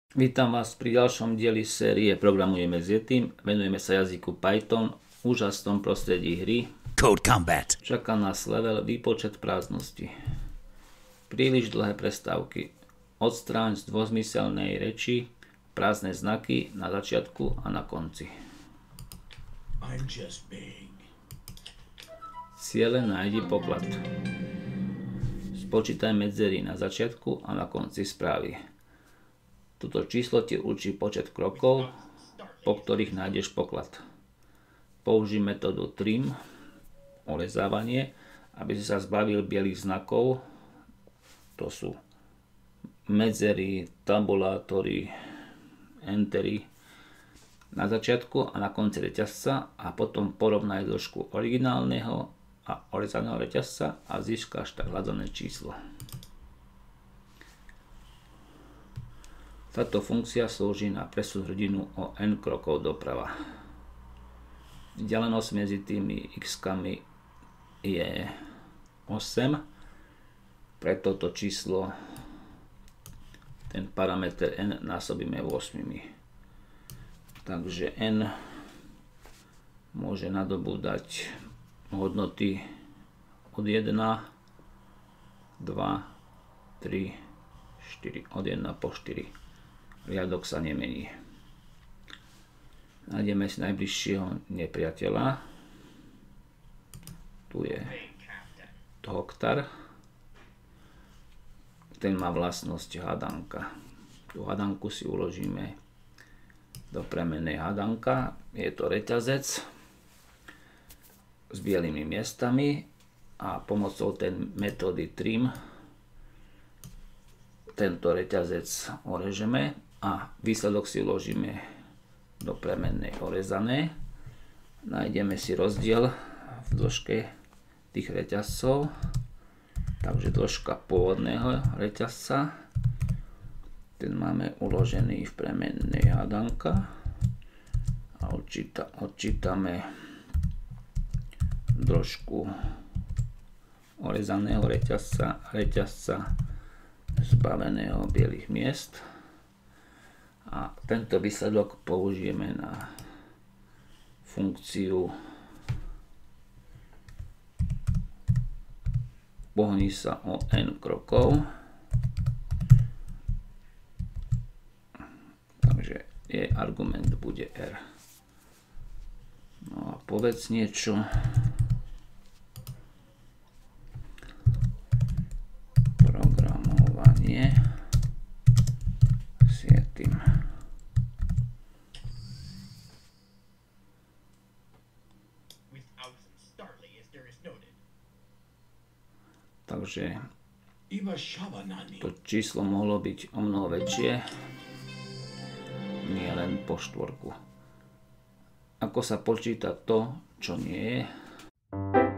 Vítam vás pri ďalšom dieli série Programujeme s Yetim. Venujeme sa jazyku Python v úžasnom prostredí hry Code Combat. Čaká nás level výpočet prázdnosti. Príliš dlhé prestávky. Odstráň z dvojzmyselnej reči prázdne znaky na začiatku a na konci. Ciele nájdi poklad. Spočítaj medzery na začiatku a na konci správy. Toto číslo ti určí počet krokov, po ktorých nájdeš poklad. Použij metódu trim, olezávanie, aby si sa zbavil bielých znakov. To sú medzery, tabulátory, entery na začiatku a na konci reťazca a potom porovnaj dĺžku originálneho a orezaného reťazca a získaš tak hľadané číslo. Táto funkcia slúži na presun hrdinu o n krokov doprava. Vzdialenosť medzi tými x-kami je 8, preto to číslo, ten parameter n násobíme 8. Takže n môže nadobúdať hodnoty od 1, 2, 3, 4, od 1 po 4. Riadok sa nemení. Nájdeme si najbližšieho nepriateľa. Tu je Hoktar. Ten má vlastnosť hadanka. Tú hadanku si uložíme do premennej hadanka. Je to reťazec s bielými miestami a pomocou metódy trim tento reťazec orežeme a výsledok si uložíme do premennej orezané. Nájdeme si rozdiel v dĺžke tých reťazcov. Takže dĺžka pôvodného reťazca, ten máme uložený v premennej hadanka a odčítame dĺžku orezaného reťazca zbaveného bielých miest. A tento výsledok použijeme na funkciu pohni sa o n krokov. Takže jej argument bude r. No a povedz niečo. Programovanie s Yetim. Takže to číslo mohlo byť o mnoho väčšie, nie len po štvorku. Ako sa počíta to, čo nie je?